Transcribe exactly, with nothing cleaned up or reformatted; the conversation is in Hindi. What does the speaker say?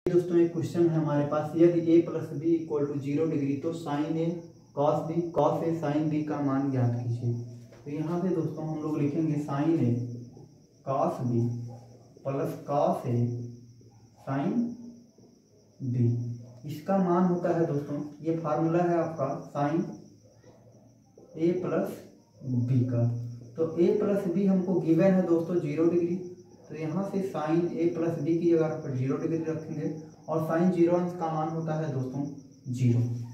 दोस्तों एक क्वेश्चन है हमारे पास, यदि a plus B equal to zero degree तो sine A cos B cos A sine B का मान ज्ञात कीजिए। तो यहाँ पे दोस्तों हम लोग लिखेंगे sine A cos B plus cos A sine B. इसका मान होता है दोस्तों, ये फार्मूला है आपका साइन ए प्लस बी का। तो a प्लस बी हमको गिवन है दोस्तों जीरो डिग्री, तो यहाँ से साइन ए प्लस बी की जगह पर जीरो डिग्री रखेंगे और साइन जीरो अंश का मान होता है दोस्तों जीरो।